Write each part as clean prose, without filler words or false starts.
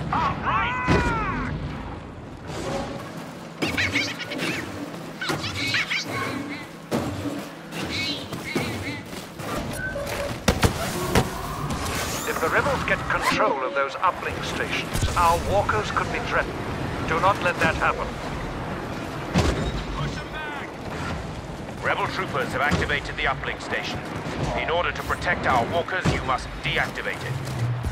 If the rebels get control of those uplink stations, our walkers could be threatened. Do not let that happen. Push them back! Rebel troopers have activated the uplink station. In order to protect our walkers, you must deactivate it.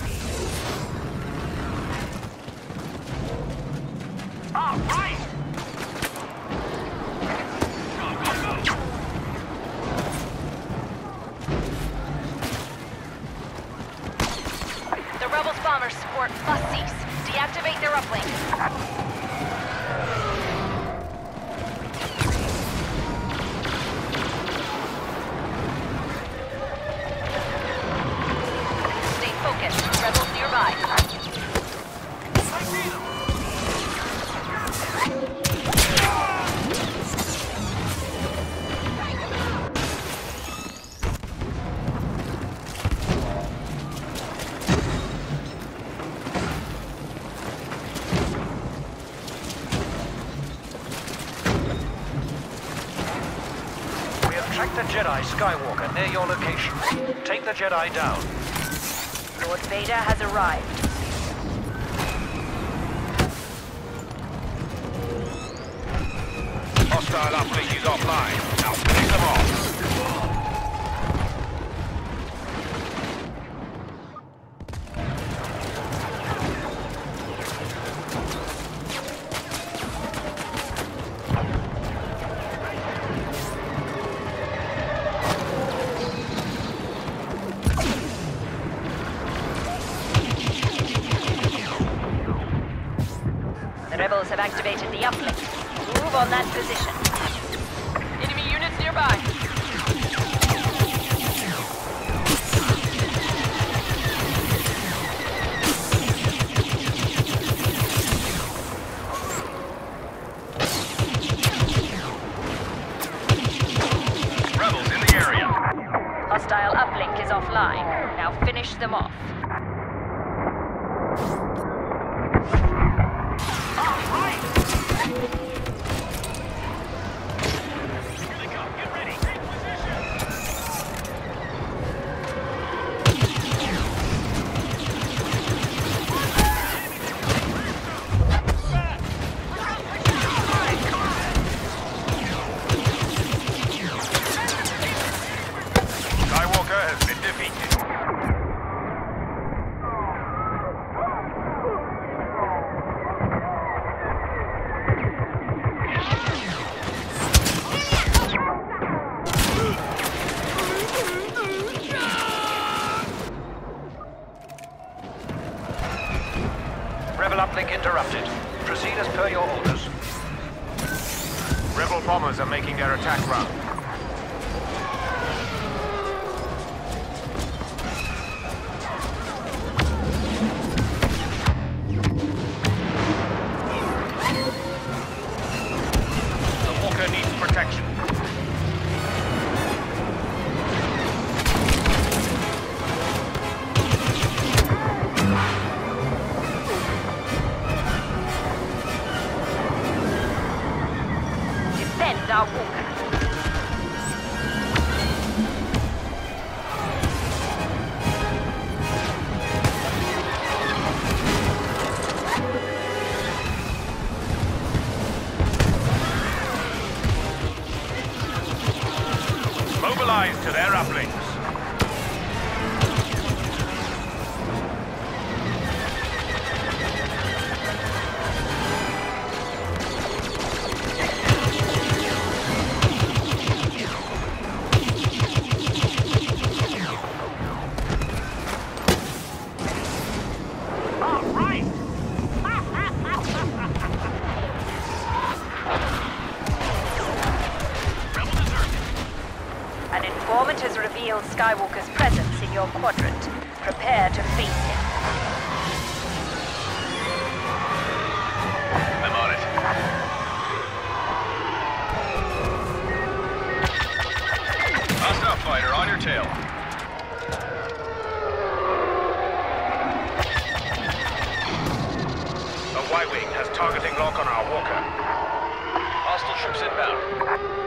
All right! The Rebels bomber support must cease. Deactivate their uplink. Stay focused. Rebels nearby. We have tracked the Jedi Skywalker near your location. Take the Jedi down. Lord Vader has arrived. Hostile uplink is offline. Now finish them off. The Rebels have activated the uplink. Move on that position. Enemy units nearby. Rebels in the area. Hostile uplink is offline. Now finish them off. Skywalker has been defeated. Rebel uplink interrupted. Proceed as per your orders. Rebel bombers are making their attack run. The walker needs protection. Defend our walker. Mobilize to their uplinks. All right! Rebel deserted. An informant has revealed Skywalker's presence in your quadrant. Prepare to face him. I'm on it. Hostile fighter on your tail. Y-Wing has targeting lock on our walker. Hostile troops inbound.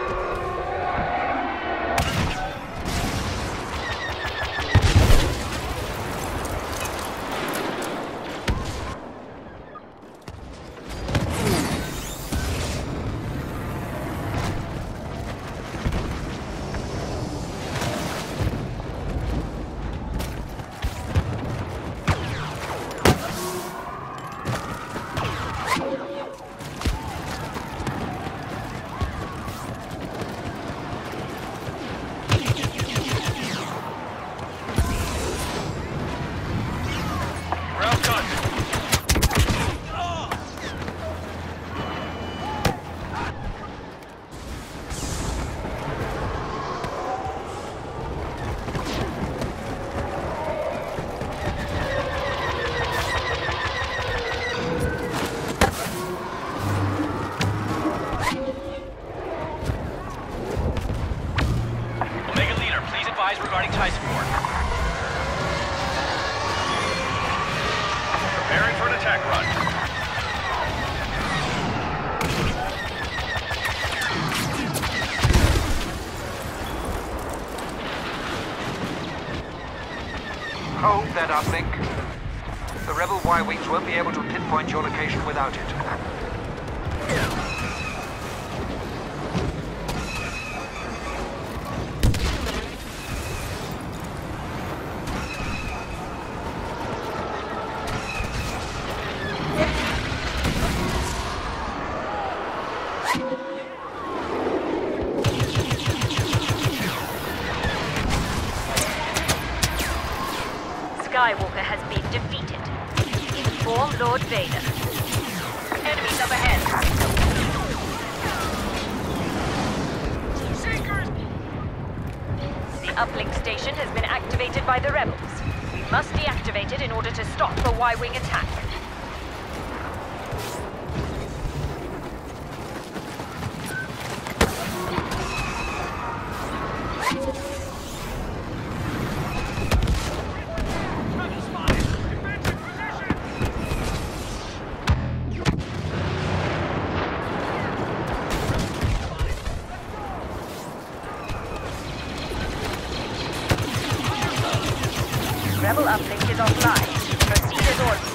Regarding Tyson Ward. Preparing for an attack run. Hold that uplink. The rebel Y-Wings won't be able to pinpoint your location without it. Skywalker has been defeated. Inform Lord Vader. Enemies up ahead. Seekers! The uplink station has been activated by the rebels. We must deactivate it in order to stop the Y-Wing attack. Rebel uplink is offline. Proceed as ordered.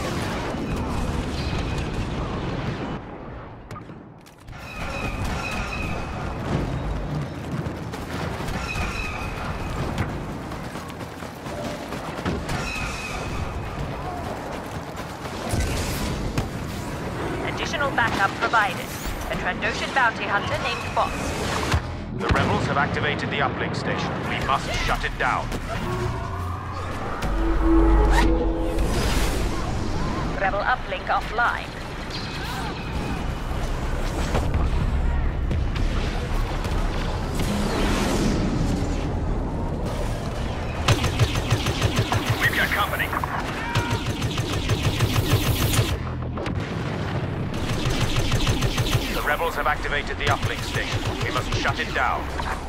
Additional backup provided. A Trandoshan bounty hunter named Boss. The rebels have activated the uplink station. We must shut it down. Rebel uplink offline. We've got company. The rebels have activated the uplink station. We must shut it down.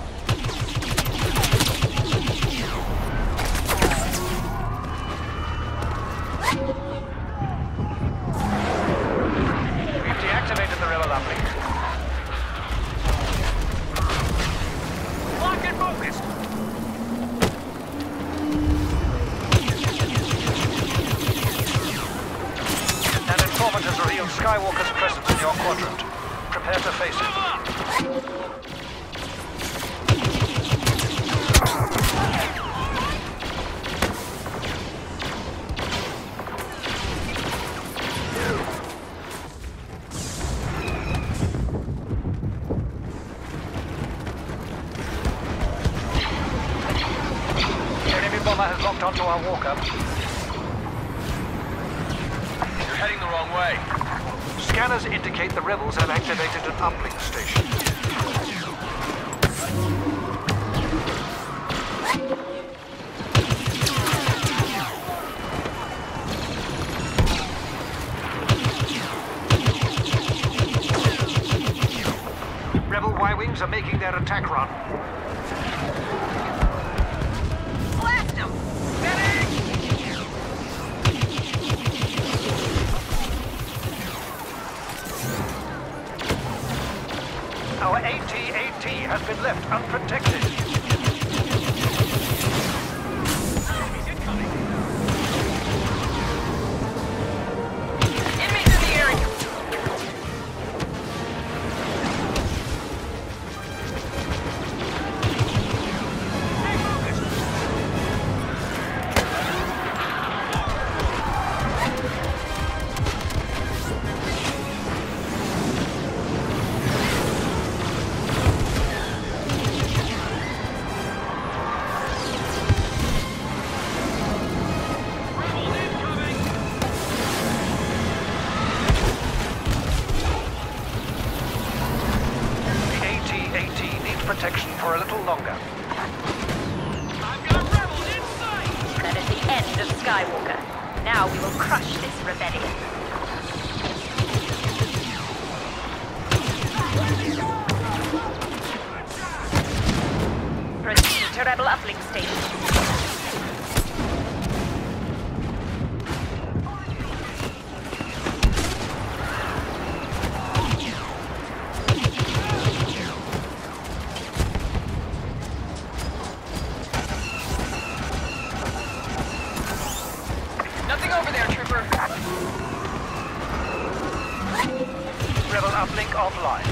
We've deactivated the rebel uplink. Lock and focused. An informant has revealed Skywalker's presence in your quadrant. Prepare to face it. The enemy bomber has locked onto our walker. You're heading the wrong way. Scanners indicate the rebels have activated an uplink station. Rebel Y-Wings are making their attack run. Blast them! left unprotected. Enemies in the area! Protection for a little longer. I've got rebels in sight! That is the end of Skywalker. Now we will crush this rebellion. Proceed to Rebel uplink station. Nothing over there, trooper. Rebel uplink offline.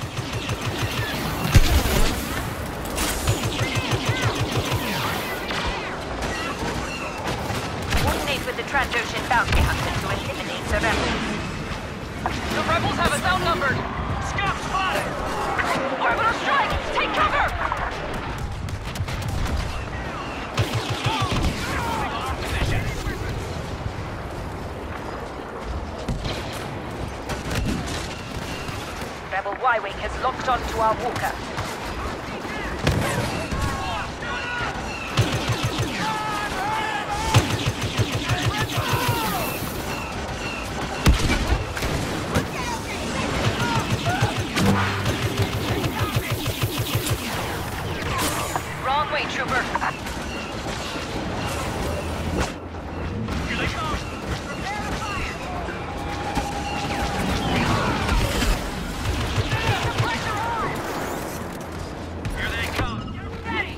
Coordinate with the Trandoshan bounty hunter to eliminate the rebels. The rebels have us outnumbered! Scout spotted! Orbital strike! Take cover! Rebel Y-Wing has locked onto our walker. Wrong way, trooper. Here they come! Here they come! Get ready!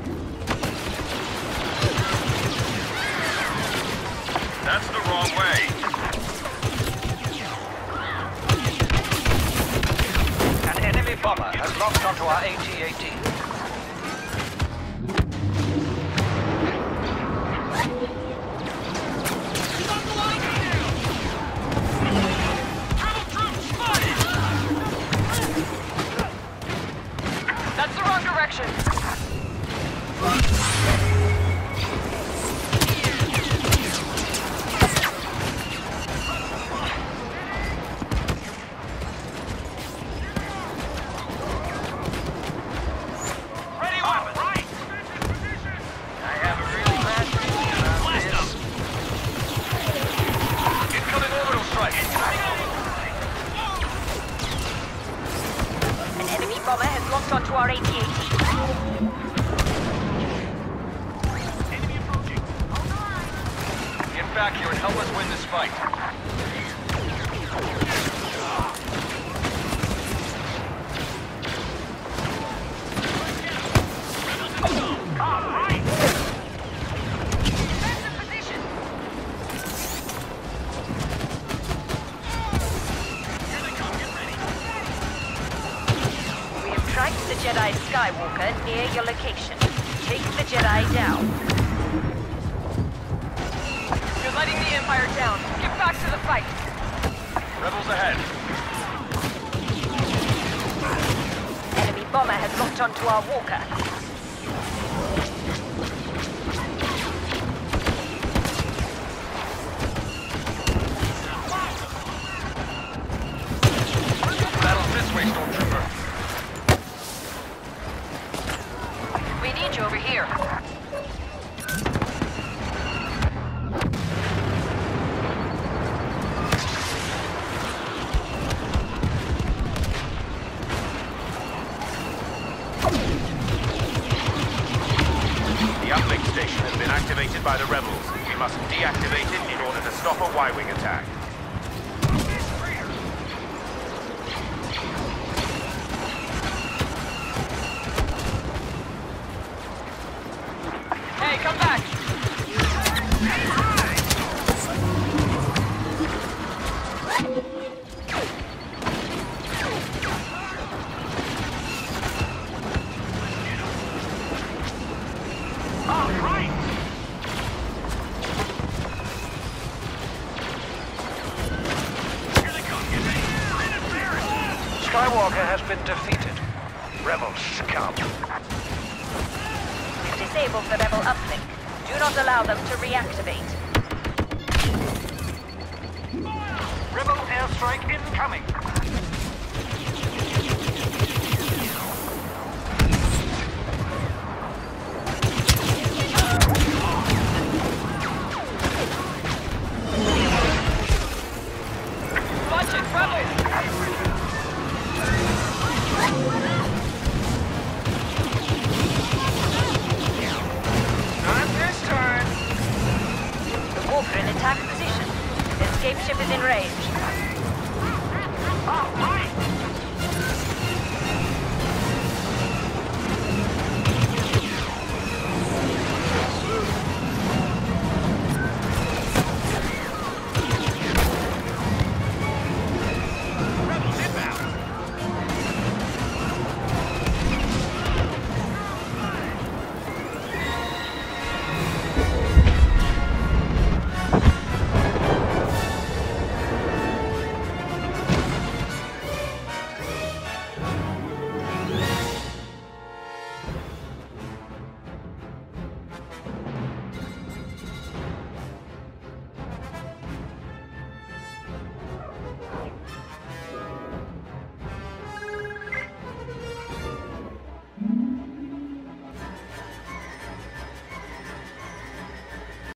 That's the wrong way. An enemy bomber has locked onto our AT-AT. That's the wrong direction. Ready weapons! Right! I have a really bad feeling about this. Incoming orbital strike! An enemy bomber has locked onto our AT-AT. Enemy approaching. Get back here and help us win this fight. We have tracked the Jedi Skywalker near your location. Take the Jedi down. You're letting the Empire down. Get back to the fight. Rebels ahead. Enemy bomber has locked onto our walker. Battle's this way, Stormtrooper. We need you over here. Skywalker has been defeated. Rebel scum. We've disabled the rebel uplink. Do not allow them to reactivate. Rebel airstrike incoming. Watch it, rebels! Not this turn. The Walker in attack position. The escape ship is in range. All right.